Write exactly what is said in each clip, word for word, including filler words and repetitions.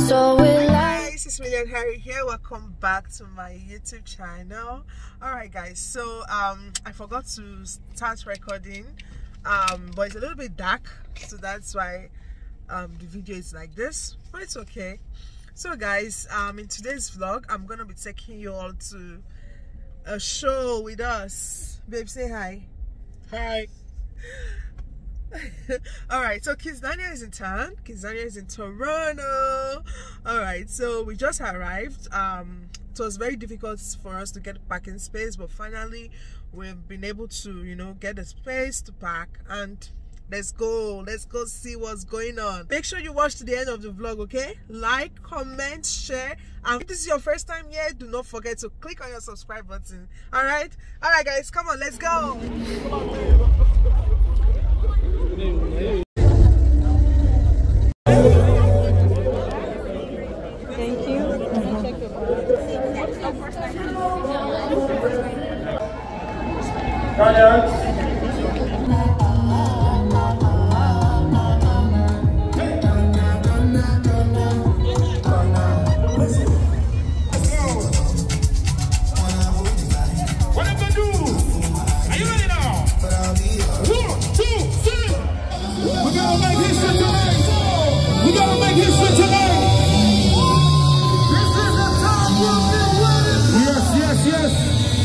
So will I. Guys, it's Million Harry here. Welcome back to my YouTube channel. Alright guys, so um I forgot to start recording, um but it's a little bit dark, so that's why um the video is like this, but it's okay. So guys, um in today's vlog I'm gonna be taking you all to a show with us. Babe, say hi. Hi. Alright, so Kizz Daniel is in town. Kizz Daniel is in Toronto. Alright, so we just arrived. Um, it was very difficult for us to get parking space, but finally we've been able to, you know, get a space to park, and let's go. Let's go see what's going on. Make sure you watch to the end of the vlog, okay? Like, comment, share, and if this is your first time here, do not forget to click on your subscribe button. Alright? Alright guys, come on, let's go. Thank you. What am I do? Are you ready now? One, two, three. We gotta make history tonight. We gotta make history tonight. This is the time we'll be winning. Yes, yes, yes.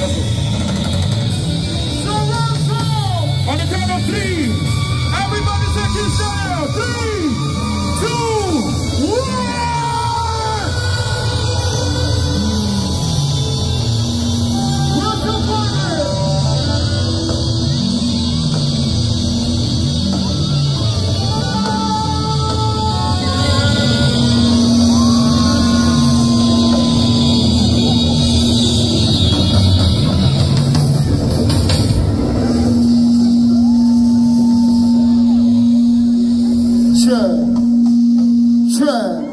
So round so on the count of three, everybody say Kizz Daniel. Three, two, one. Welcome, partner. Sure. Sure.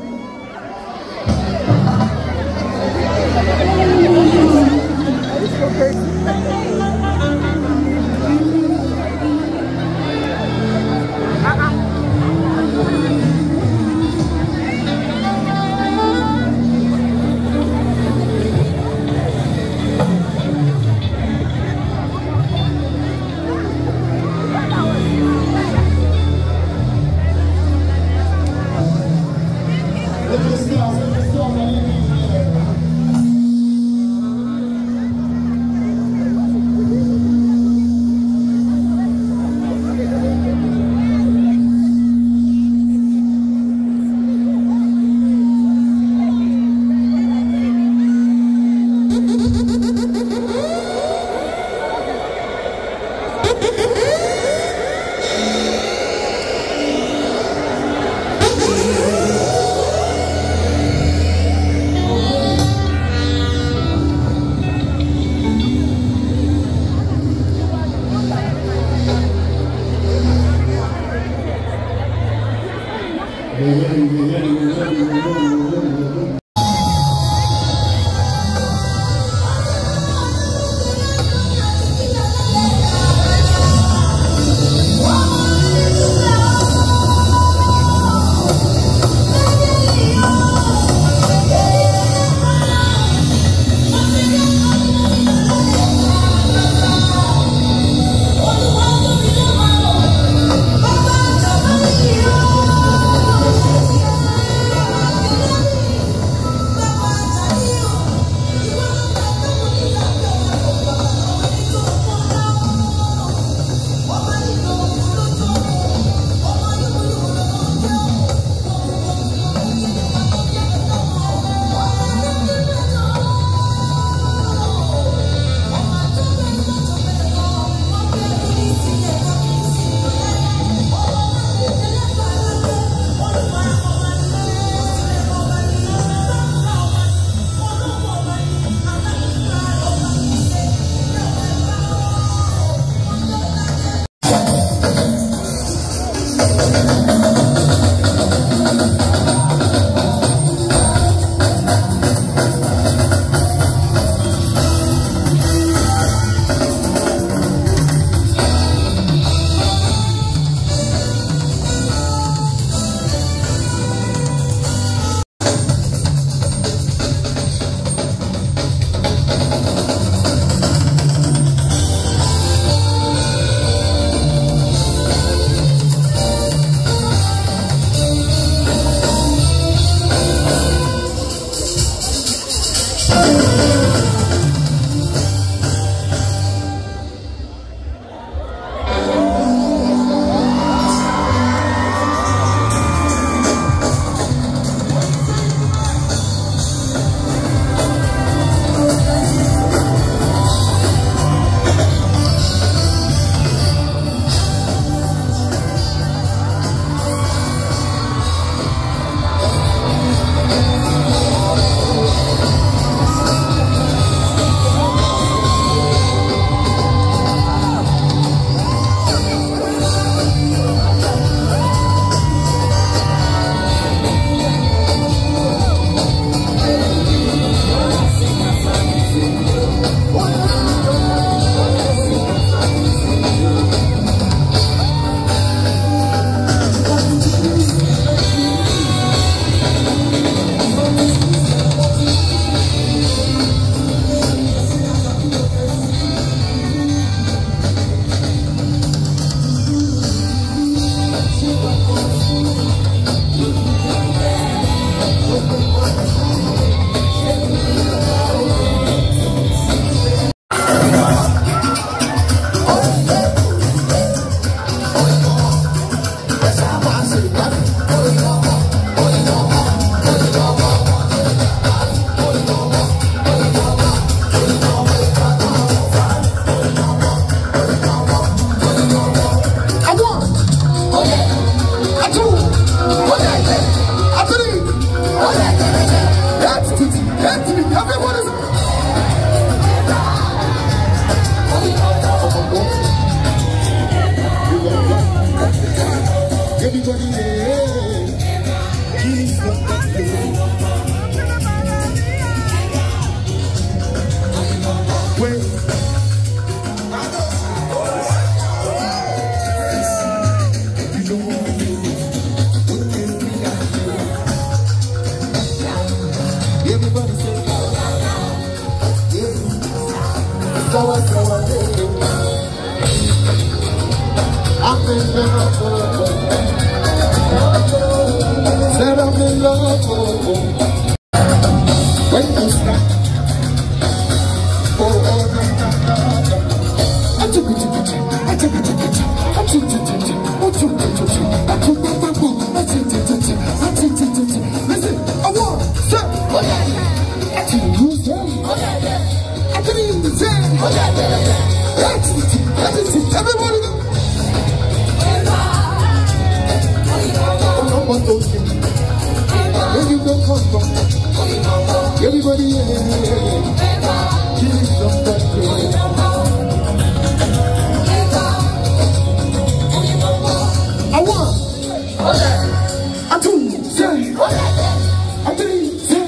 Everybody say, yeah. Sawa sawa day. I'm in love. Said I'm in love. When you stop. Oh, oh, no, no, no. I took it, I took it, I took it, I took it, I took it, I took it, I took it, I took it, listen, I want, sir, I took you, sir, I took you, sir, everybody go. Where you don't come from? Everybody, yeah, give me some back. I want, I two, say, I three, say,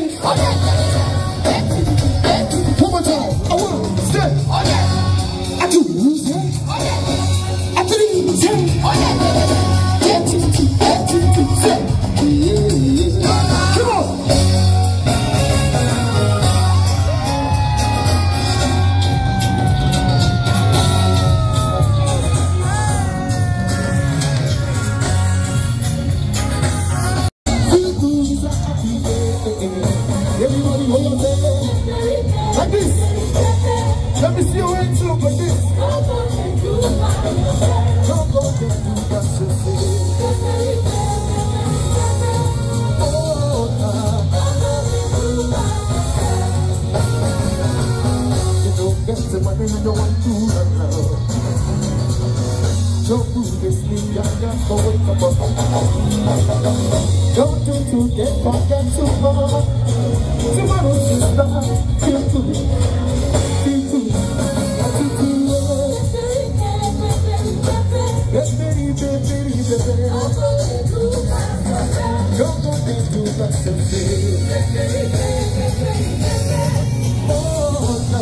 one more time. I want, say, I two, say, I three, say, come on. Everybody hold your hand like this. Let me see your hands up like this. Come on, that's your thing. You don't get the money, you don't want to love. Don't do this thing, you're not going to come up. Don't do to get back and tomorrow. Tomorrow's just not feel to me. Feel to me. Feel to me. Let's baby, baby, baby. Don't go and do that to me. Oh, no.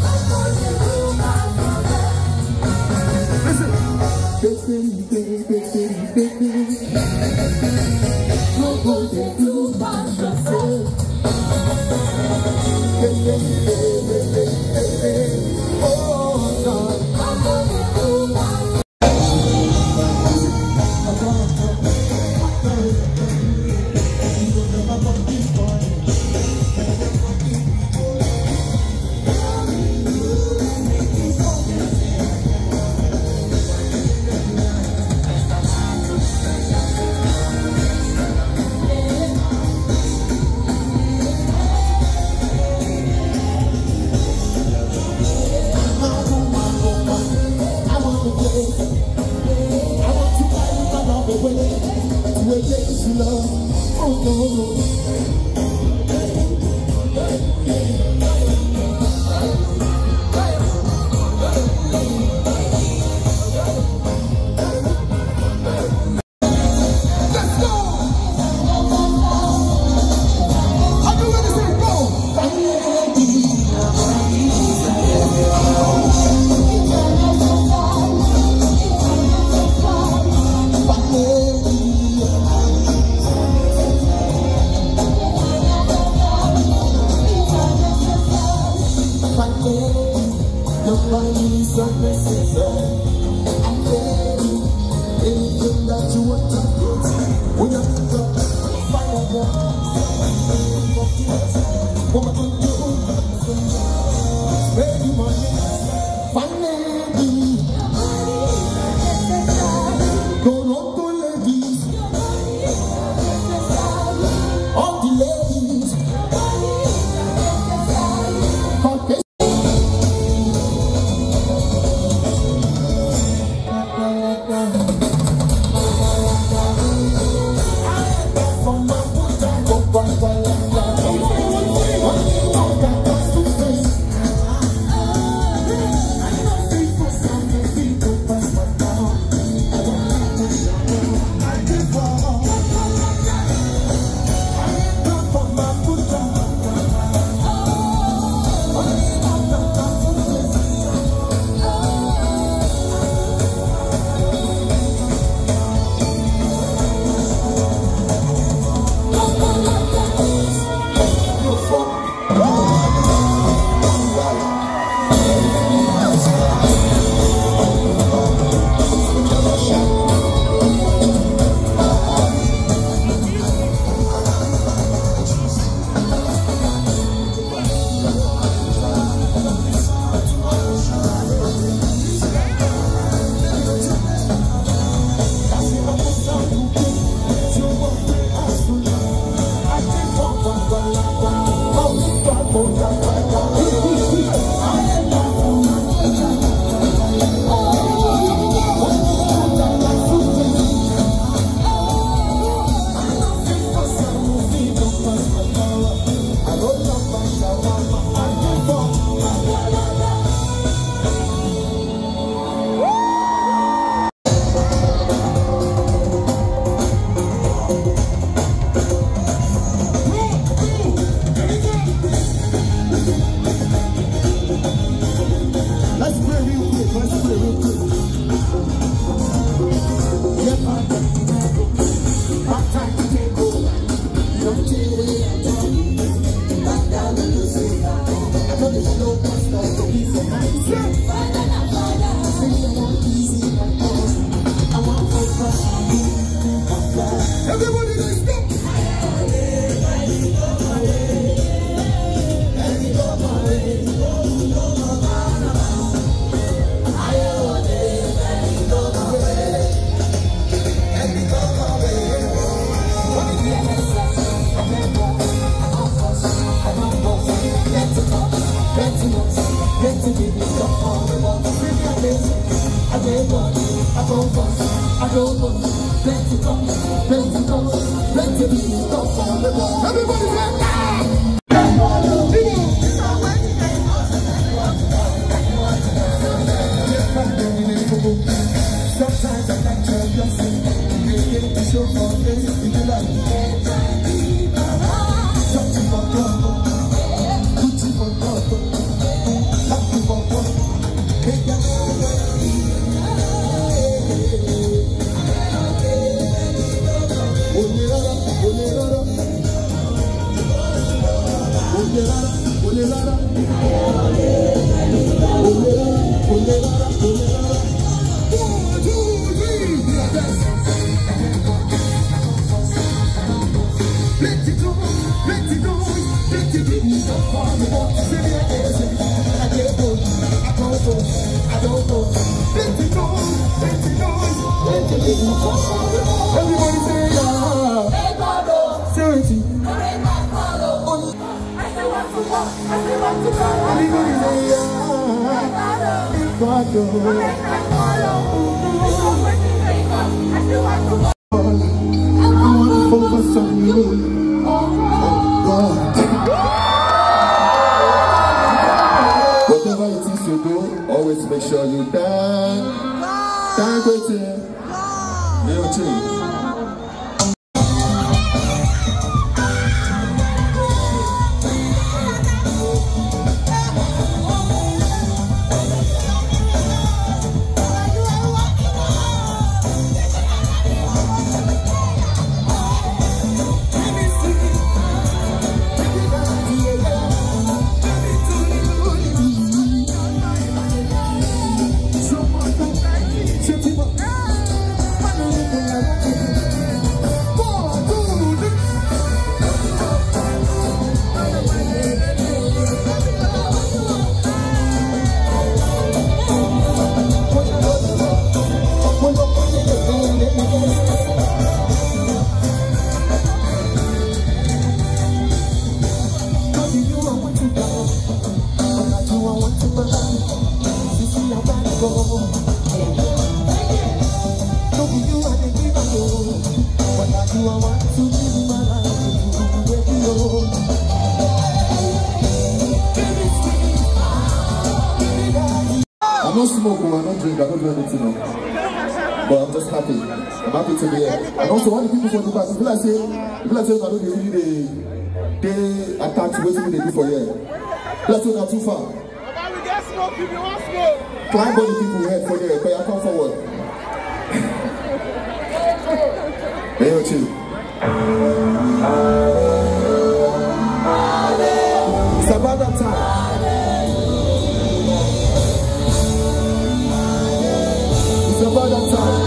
Listen. Baby, baby, baby, baby. Don't go and do that to me. One, Sometimes I like to bless you. You get to show for this if you like. Something for God, Gucci for God, happy for God. Take your let it go, let it go, let it be. I can't go, I don't go, I don't go. Let it go, let it go, let it be. Everybody say yeah. Say it. I still want to walk, I still want to go. Everybody say yeah. I still want to walk. Focus on you. Oh God. Whatever it is you do, always make sure you dance. Dance with it. Real thing. I don't smoke or I don't drink, I don't do anything. But I'm just happy. I'm happy to be here. And also all the people from the back, if I say, if I say I don't really they they attach what they do for here. Let's say not too far. We get smoke, if you want smoke. Climb all the people head for here, but I come forward. Hey, yo, chill. It's about that time. It's about that time.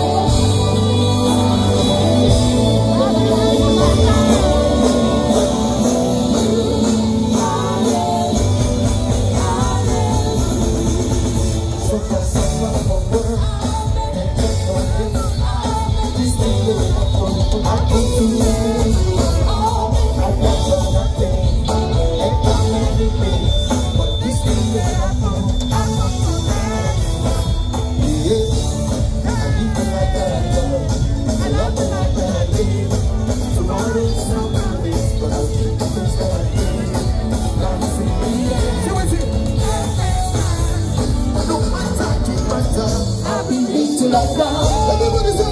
Everybody say,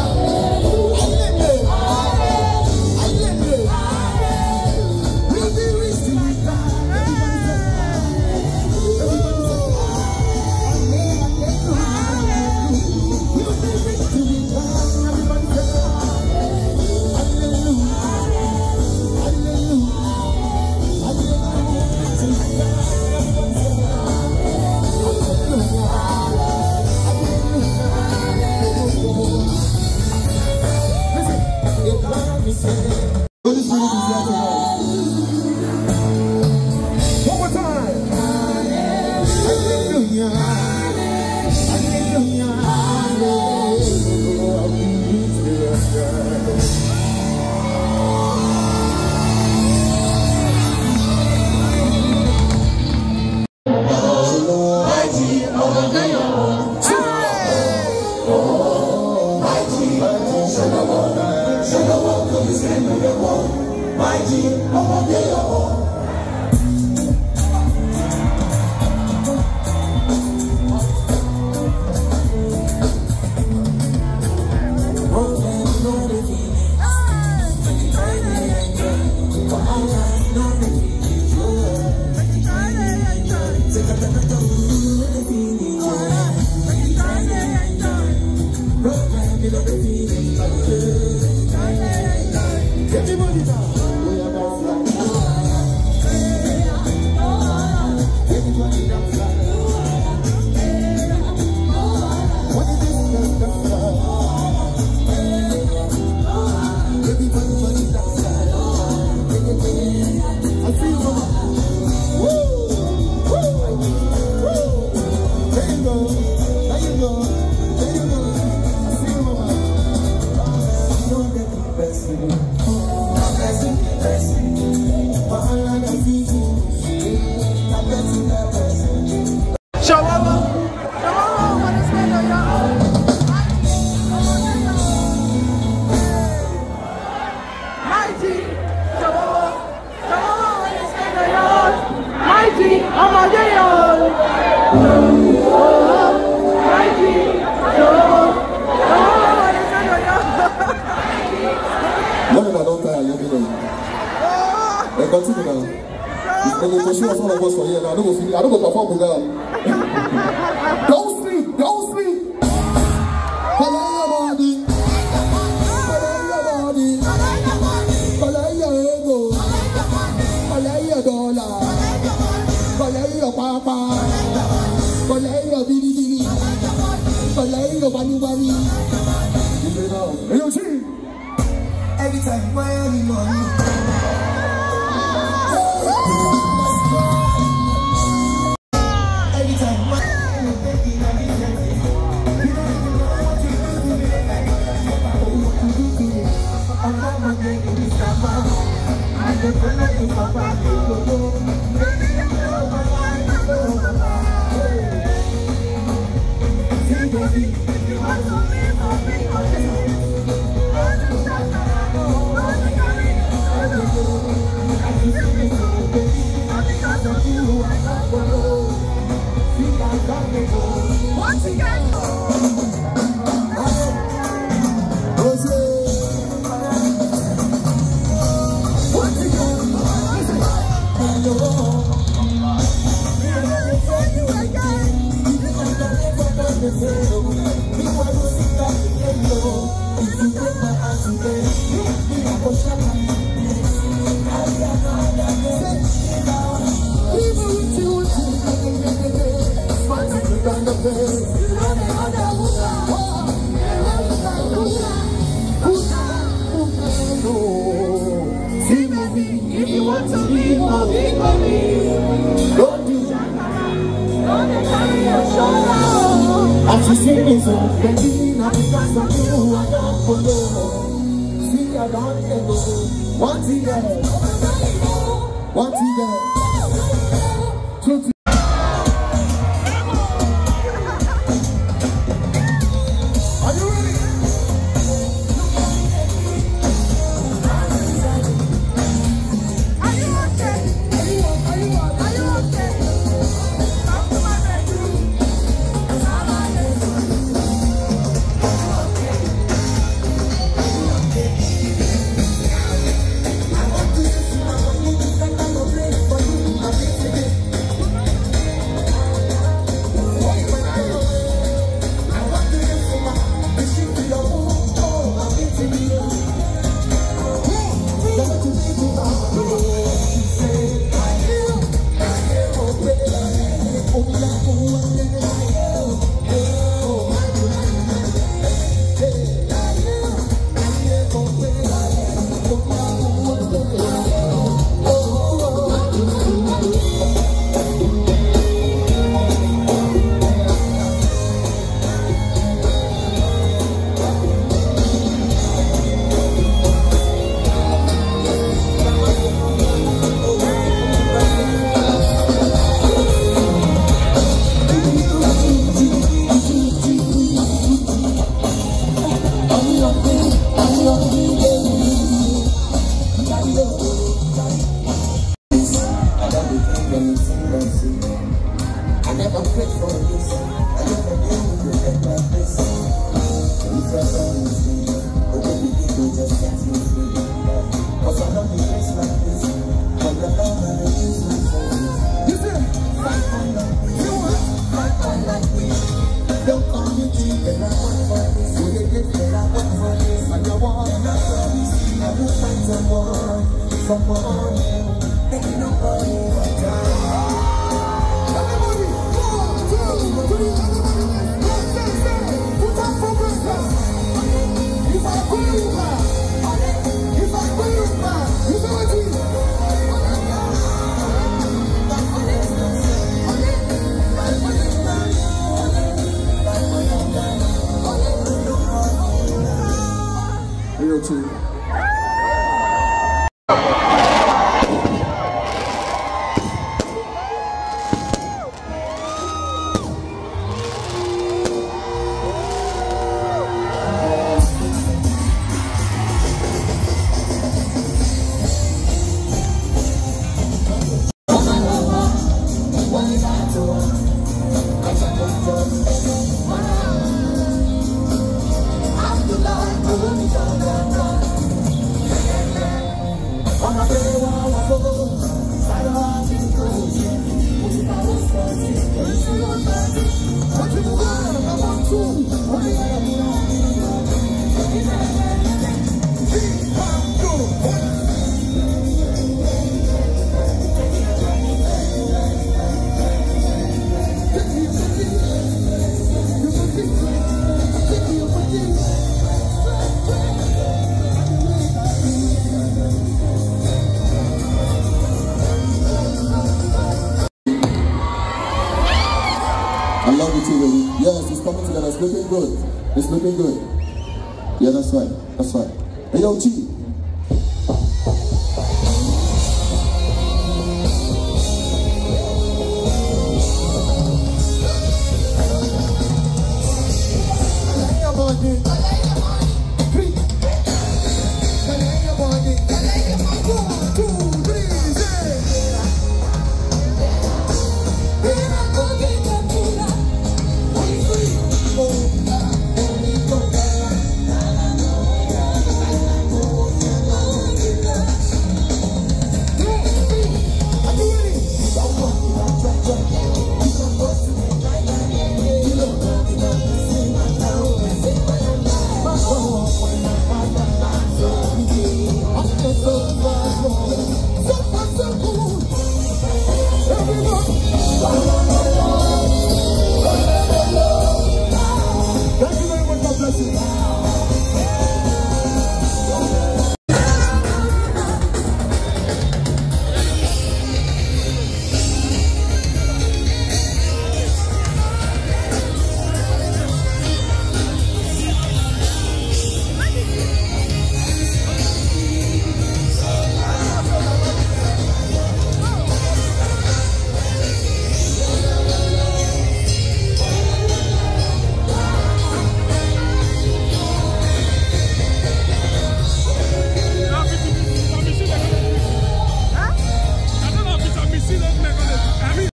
one more time. Hallelujah. Hallelujah. Hallelujah. Continue now. The show us all of us for here now. I don't go feel, I don't go perform with them. Don't sleep, don't sleep. Follow your body. Follow your body. Follow your ego. Follow your dollar. Follow your papa. Follow your bidi bidi. Follow your bani bani. You say now. Hey, you see? Every time you want any money. If you want to be more big for me, don't do that. Don't carry your shoulder. As you see me so, baby, now because of you, I don't follow. See, I don't go. One thing there, one thing there, two things. But I love it too, baby. Yes, it's coming together. It's looking good. It's looking good. Yeah, that's right. That's right. Hey, yo, G.